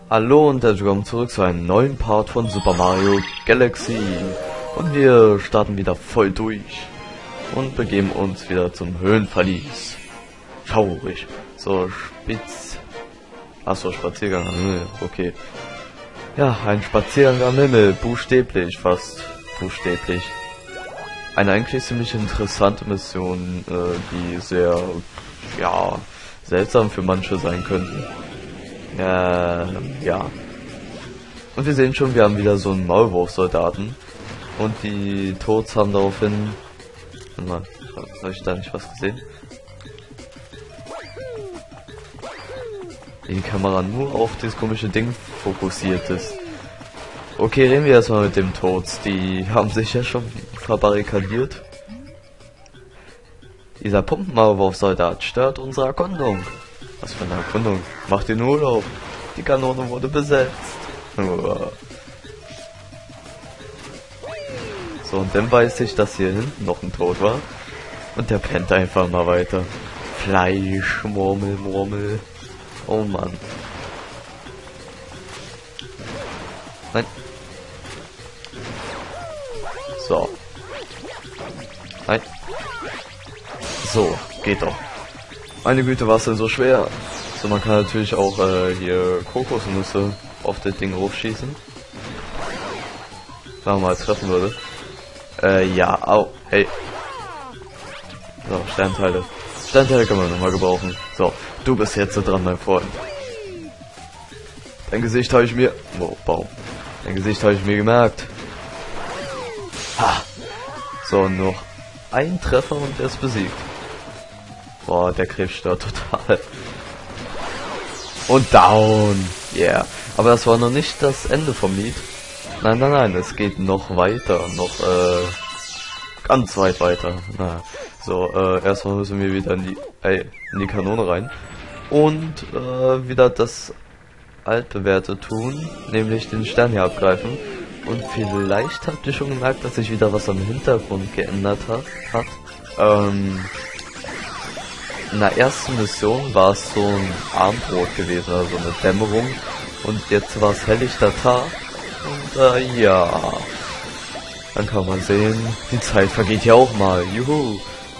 Hallo und herzlich willkommen zurück zu einem neuen Part von Super Mario Galaxy. Und wir starten wieder voll durch und begeben uns wieder zum Höhlenverlies. Schaurig. So, Achso, Spaziergang am Himmel, okay. Ja, ein Spaziergang am Himmel, buchstäblich, fast buchstäblich. Eine eigentlich ziemlich interessante Mission, die sehr, ja, seltsam für manche sein könnten. Ja. Und wir sehen schon, wir haben wieder so einen Maulwurf-Soldaten. Und die Toads haben daraufhin... Warte mal, habe ich da nicht was gesehen? Die Kamera nur auf das komische Ding fokussiert ist. Okay, reden wir erstmal mit dem Toads. Die haben sich ja schon verbarrikadiert. Dieser Pumpenmaulwurf-Soldat stört unsere Erkundung. Was für eine Erkundung? Macht den Urlaub. Die Kanone wurde besetzt. So, und dann weiß ich, dass hier hinten noch ein Tod war. Und der pennt einfach mal weiter. Fleisch, Murmel, Murmel. Oh Mann. Nein. So. Nein. So, geht doch. Meine Güte, war es denn so schwer? So, man kann natürlich auch hier Kokosnüsse auf das Ding hochschießen. Wenn man mal treffen würde. Ja, au, hey. So, Sternteile. Sternteile kann man nochmal gebrauchen. So, du bist jetzt so dran, mein Freund. Dein Gesicht habe ich mir... Oh, Baum. Dein Gesicht habe ich mir gemerkt. Ha! So, noch ein Treffer und er ist besiegt. Boah, der Krebs stört total. Und down. Yeah. Aber das war noch nicht das Ende vom Lied. Nein, nein, nein. Es geht noch weiter. Noch, ganz weit weiter. Na, so, erstmal müssen wir wieder in die Kanone rein. Und, wieder das altbewährte tun. Nämlich den Stern hier abgreifen. Und vielleicht habt ihr schon gemerkt, dass sich wieder was am Hintergrund geändert hat. In der ersten Mission war es so ein Abendrot gewesen, also eine Dämmerung. Und jetzt war es helllichter Tag. Und ja. Dann kann man sehen, die Zeit vergeht ja auch mal. Juhu.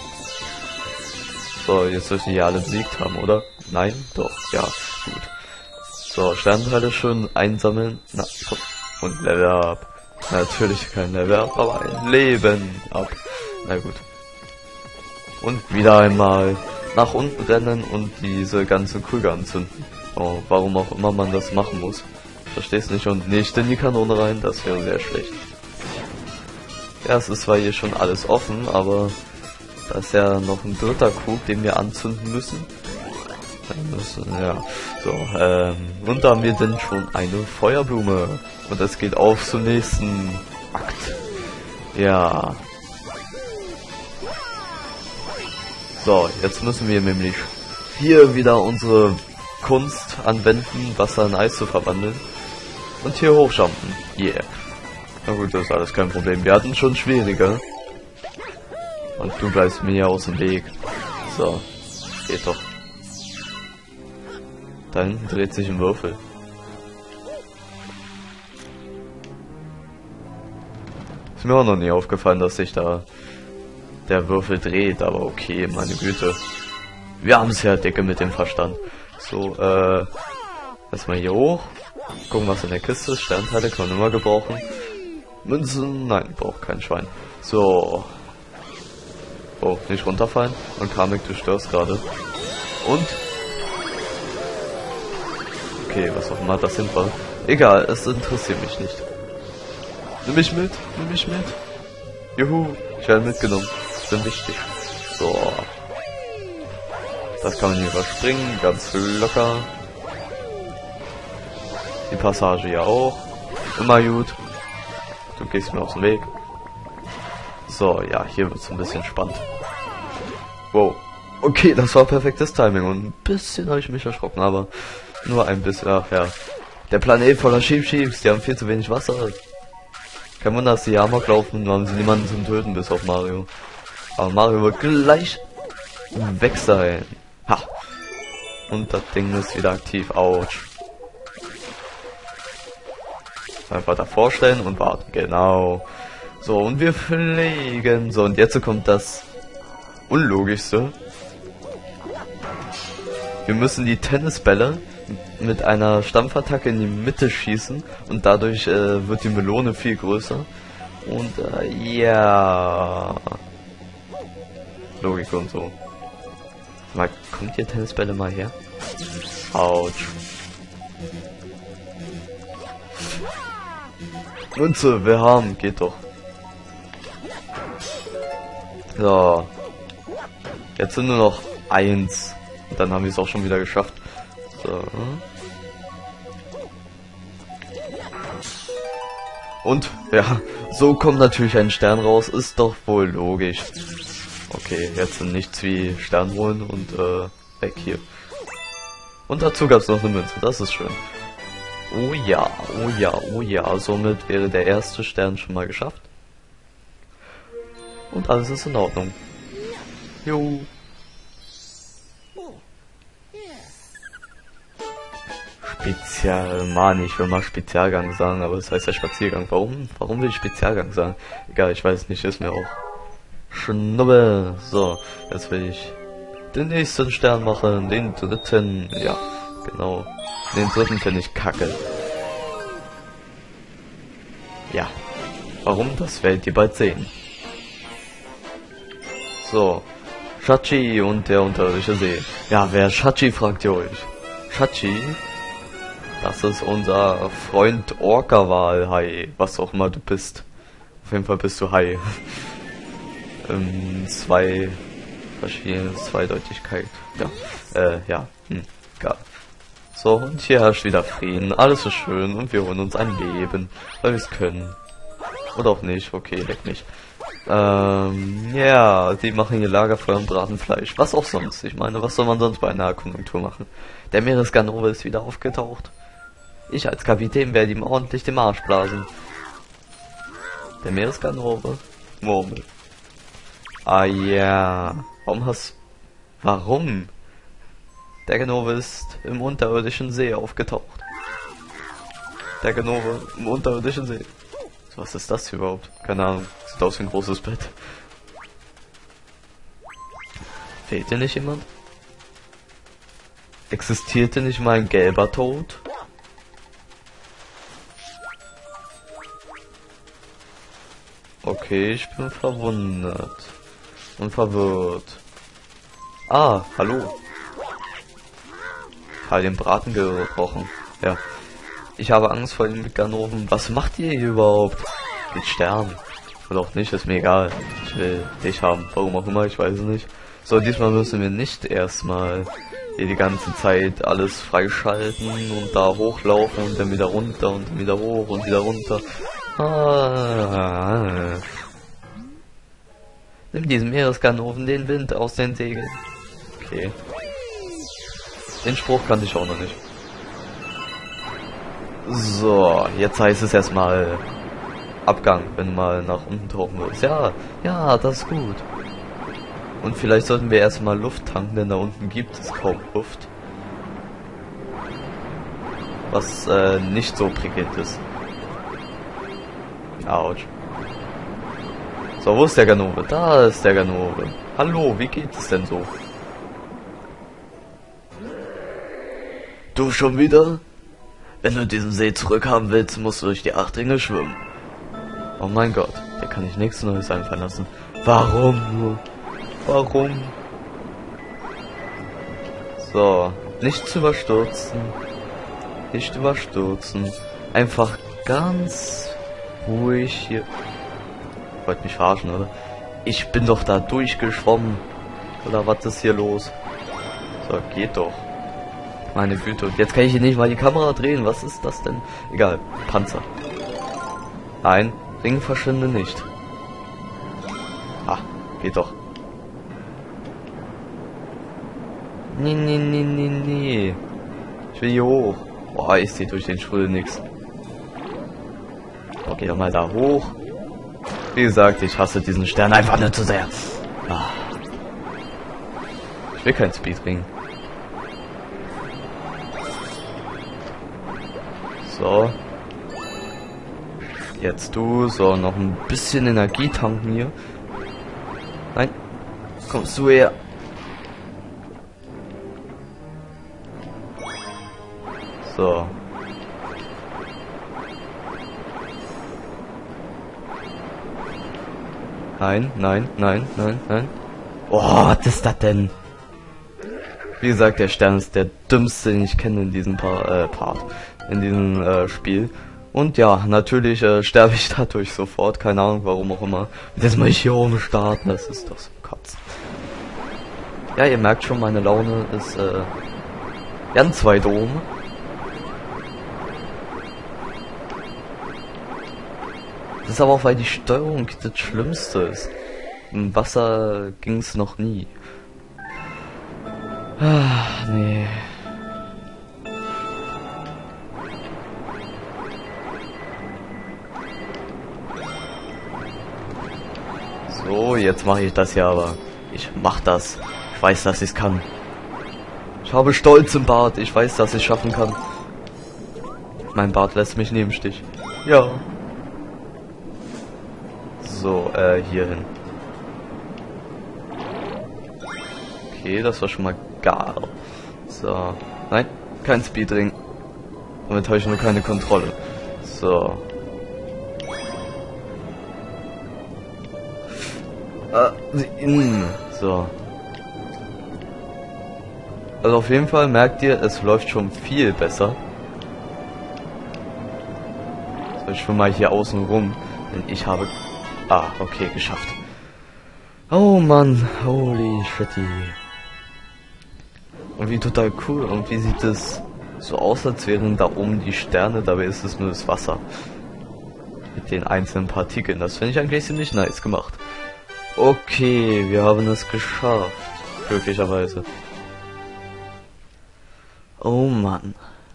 So, jetzt dürfen die ja alle besiegt haben, oder? Nein? Doch, ja, gut. So, Sternteile schön einsammeln. Na, und Level up. Natürlich kein Level up, aber ein Leben up. Na gut. Und wieder einmal nach unten rennen und diese ganze Krüge anzünden. Oh, warum auch immer man das machen muss. Verstehst nicht, und nicht in die Kanone rein, das wäre sehr schlecht. Ja, es ist zwar hier schon alles offen, aber da ist ja noch ein dritter Krug, den wir anzünden müssen. Ja, so, und da haben wir denn schon eine Feuerblume. Und es geht auf zum nächsten Akt. Ja. So, jetzt müssen wir nämlich hier wieder unsere Kunst anwenden, Wasser in Eis zu verwandeln. Und hier hochjumpen. Yeah. Na gut, das ist alles kein Problem. Wir hatten schon schwieriger. Und du bleibst mir ja aus dem Weg. So, geht doch. Da hinten dreht sich ein Würfel. Ist mir auch noch nie aufgefallen, dass sich da der Würfel dreht, aber okay, meine Güte. Wir haben es ja dicke mit dem Verstand. So, erstmal hier hoch. Gucken, was in der Kiste ist. Sternteile kann man immer gebrauchen. Münzen, nein, braucht kein Schwein. So. Oh, nicht runterfallen. Und Kamek, du störst gerade. Und? Okay, was auch immer das hin war. Egal, es interessiert mich nicht. Nimm mich mit, nimm mich mit. Juhu, ich werde mitgenommen. Ich bin wichtig. So. Das kann man hier überspringen, ganz locker. Die Passage ja auch. Immer gut. Du gehst mir aus dem Weg. So, ja, hier wird es ein bisschen spannend. Wow. Okay, das war perfektes Timing und ein bisschen habe ich mich erschrocken, aber nur ein bisschen. Ach ja. Der Planet voller Sheeps, die haben viel zu wenig Wasser. Kein Wunder, dass die Amok laufen, nur haben sie niemanden zum Töten, bis auf Mario. Aber Mario wird gleich weg sein. Ha. Und das Ding ist wieder aktiv. Autsch. Einfach davor stellen und warten. Genau. So, und wir fliegen. So, und jetzt kommt das Unlogischste. Wir müssen die Tennisbälle mit einer Stampfattacke in die Mitte schießen und dadurch wird die Melone viel größer. Und ja... Logik und so. Mal, kommt hier Tennisbälle mal her? Autsch. Münze, wir haben, geht doch. So. Jetzt sind nur noch 1. Und dann haben wir es auch schon wieder geschafft. So. Und, ja, so kommt natürlich ein Stern raus, ist doch wohl logisch. Okay, jetzt sind nichts wie Stern holen und, weg hier. Und dazu gab es noch eine Münze, das ist schön. Oh ja, oh ja, oh ja, somit wäre der erste Stern schon mal geschafft. Und alles ist in Ordnung. Jo. Mann, ich will mal Spezialgang sagen, aber es heißt ja Spaziergang. Warum will ich Spezialgang sagen? Egal, ich weiß nicht, ist mir auch Schnuppe. So, jetzt will ich den nächsten Stern machen, den dritten, ja, genau. Den dritten finde ich kacke. Ja, warum, das werdet ihr bald sehen. So, Shachi und der unterirdische See. Ja, wer ist Shachi, fragt ihr euch. Shachi? Das ist unser Freund Orca-Wal-Hai, was auch immer du bist. Auf jeden Fall bist du Hai. Zwei verschiedene Zweideutigkeit. Ja, ja, egal. So, und hier herrscht wieder Frieden, alles ist schön und wir holen uns ein Leben, weil wir es können. Oder auch nicht, okay, leck mich. Ja, die machen ihr Lagerfeuer und braten Fleisch. Was auch sonst, ich meine, was soll man sonst bei einer Erkundungstour machen? Der Meeresganove ist wieder aufgetaucht. Ich als Kapitän werde ihm ordentlich den Arsch blasen. Der Meeresganove? Murmel. Ah ja. Warum? Der Ganove ist im unterirdischen See aufgetaucht. Der Ganove im unterirdischen See. So, was ist das überhaupt? Keine Ahnung. Sieht aus wie ein großes Bett. Fehlt hier nicht jemand? Existierte nicht mal ein gelber Tod? Okay, ich bin verwundert. Und verwirrt. Ah, hallo. Ich habe den Braten gebrochen. Ja. Ich habe Angst vor den Ganoven. Was macht ihr hier überhaupt? Geht sterben. Oder auch nicht, ist mir egal. Ich will dich haben. Warum auch immer, ich weiß es nicht. So, diesmal müssen wir nicht erstmal hier die ganze Zeit alles freischalten und da hochlaufen und dann wieder runter und dann wieder hoch und wieder runter. Nimm diesen Meeresganoven den Wind aus den Segeln. Okay. Den Spruch kannte ich auch noch nicht. So, jetzt heißt es erstmal Abgang, wenn du mal nach unten tauchen willst. Ja, ja, das ist gut. Und vielleicht sollten wir erstmal Luft tanken, denn da unten gibt es kaum Luft. Was nicht so prickelnd ist. Autsch. So, wo ist der Ganove? Da ist der Ganove. Hallo, wie geht es denn so? Du schon wieder? Wenn du diesen See zurückhaben willst, musst du durch die 8 Ringe schwimmen. Oh mein Gott, da kann ich nichts Neues einfallen lassen. Warum? Warum? So, nicht überstürzen. Nicht überstürzen. Einfach ganz ruhig hier. Wollt mich verarschen, oder? Ich bin doch da durchgeschwommen. Oder was ist hier los? So, geht doch. Meine Güte, und jetzt kann ich hier nicht mal die Kamera drehen. Was ist das denn? Egal, Panzer. Nein, Ring verschwinde nicht. Ah, geht doch. Nee, nee, nee, nee, nee. Ich will hier hoch. Boah, ich sehe durch den Strudel nix. Oh, geh doch mal da hoch. Wie gesagt, ich hasse diesen Stern einfach nur zu sehr. Ah. Ich will kein Speedring. So. Jetzt du, so, noch ein bisschen Energie tanken hier. Nein, kommst du her? So. Nein, nein, nein, nein, nein. Oh, was ist das denn? Wie gesagt, der Stern ist der dümmste, den ich kenne in diesem Part. In diesem Spiel. Und ja, natürlich sterbe ich dadurch sofort. Keine Ahnung, warum auch immer. Jetzt mal ich hier oben starten, das ist doch so Katz. Ja, ihr merkt schon, meine Laune ist ganz weit oben. Das ist aber auch, weil die Steuerung das Schlimmste ist. Im Wasser ging's noch nie. Ah, nee. So, jetzt mache ich das ja, aber ich mach das. Ich weiß, dass ich es kann. Ich habe Stolz im Bart. Ich weiß, dass ich es schaffen kann. Mein Bart lässt mich nie im Stich. Ja. So, hier hin. Okay, das war schon mal geil. So. Nein, kein Speedring. Damit habe ich nur keine Kontrolle. So. So. Also auf jeden Fall merkt ihr, es läuft schon viel besser. So, ich schwimme mal hier außen rum. Denn ich habe... Ah, okay, geschafft. Oh Mann, holy shitty. Und wie total cool. Und wie sieht es so aus, als wären da oben die Sterne, dabei ist es nur das Wasser. Mit den einzelnen Partikeln. Das finde ich eigentlich ziemlich nice gemacht. Okay, wir haben es geschafft. Glücklicherweise. Oh Mann.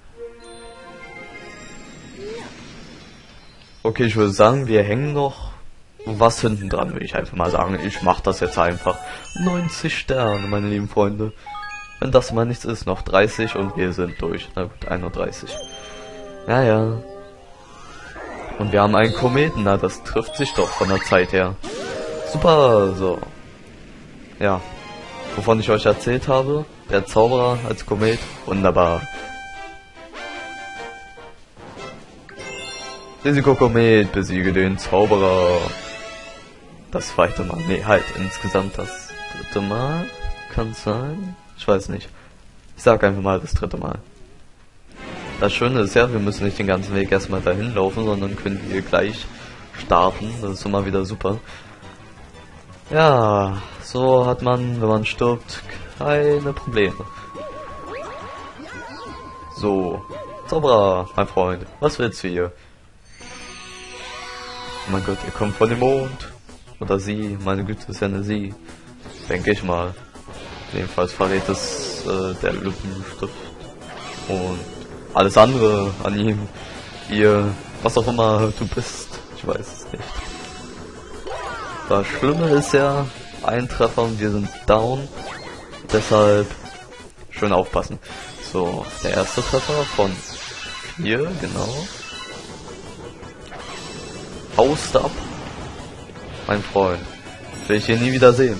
Okay, ich würde sagen, wir hängen noch was hinten dran, würde ich einfach mal sagen. Ich mache das jetzt einfach. 90 Sterne, meine lieben Freunde. Wenn das mal nichts ist, noch 30 und wir sind durch. Na gut, 31. Ja, ja. Und wir haben einen Kometen, na das trifft sich doch von der Zeit her. Super, so. Ja. Wovon ich euch erzählt habe, der Zauberer als Komet, wunderbar. Risikokomet, besiege den Zauberer. Das zweite Mal, nee, halt, insgesamt das dritte Mal, kann sein, ich weiß nicht. Ich sag einfach mal das dritte Mal. Das Schöne ist ja, wir müssen nicht den ganzen Weg erstmal dahin laufen, sondern können hier gleich starten, das ist immer wieder super. Ja, so hat man, wenn man stirbt, keine Probleme. So, Zauberer, mein Freund, was willst du hier? Oh mein Gott, ihr kommt von dem Mond. Oder sie, meine Güte, ist ja eine sie. Denke ich mal. Jedenfalls verrät es der Lippenstift. Und alles andere an ihm. Ihr, was auch immer du bist. Ich weiß es nicht. Das Schlimme ist ja, ein Treffer und wir sind down. Deshalb schön aufpassen. So, der erste Treffer von 4, genau. Haust ab. Mein Freund. Will ich hier nie wieder sehen.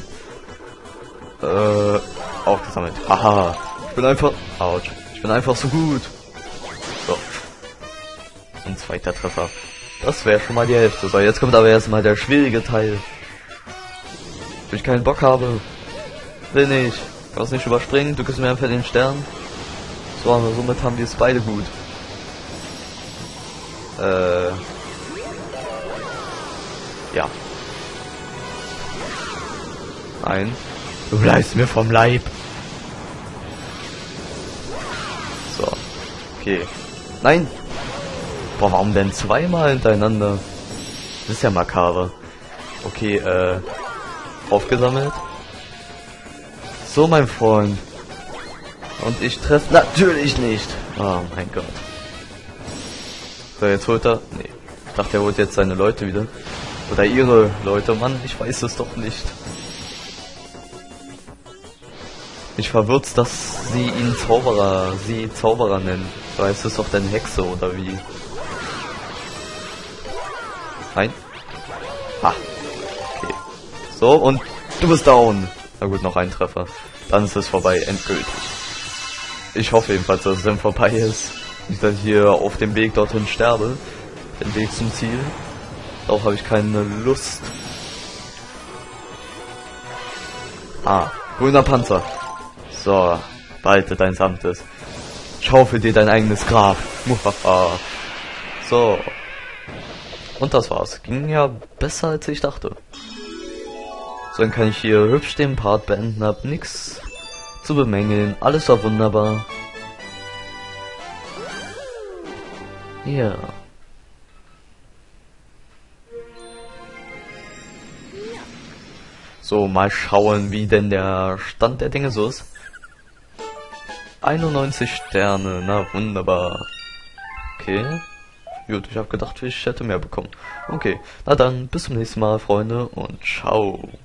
Aufgesammelt. Haha. Ich bin einfach... Autsch. Ich bin einfach so gut. So. Ein zweiter Treffer. Das wäre schon mal die Hälfte. So, jetzt kommt aber erstmal der schwierige Teil. Wenn ich keinen Bock habe. Will nicht. Kannst nicht überspringen. Du gibst mir einfach den Stern. So, aber somit haben wir es beide gut. Ja. Nein. Du bleibst mir vom Leib. So. Okay. Nein. Boah, warum denn zweimal hintereinander? Das ist ja makaber. Okay, aufgesammelt. So, mein Freund. Und ich treffe natürlich nicht. Oh mein Gott. So, jetzt holt er... Nee. Ich dachte, er holt jetzt seine Leute wieder. Oder ihre Leute. Mann, ich weiß es doch nicht. Mich verwirrt's, dass sie ihn Zauberer nennen. So heißt es doch denn Hexe oder wie? Nein. Ha. Okay. So, und du bist down. Na gut, noch ein Treffer. Dann ist es vorbei, endgültig. Ich hoffe jedenfalls, dass es dann vorbei ist. Nicht, dass ich hier auf dem Weg dorthin sterbe. Den Weg zum Ziel. Darauf habe ich keine Lust. Ah, grüner Panzer. So, behalte dein Samtes. Schaufel dir dein eigenes Grab. So. Und das war's. Ging ja besser als ich dachte. So, dann kann ich hier hübsch den Part beenden. Hab nix zu bemängeln. Alles war wunderbar. Ja. So, mal schauen, wie denn der Stand der Dinge so ist. 91 Sterne, na wunderbar. Okay. Gut, ich habe gedacht, ich hätte mehr bekommen. Okay, na dann, bis zum nächsten Mal, Freunde, und ciao.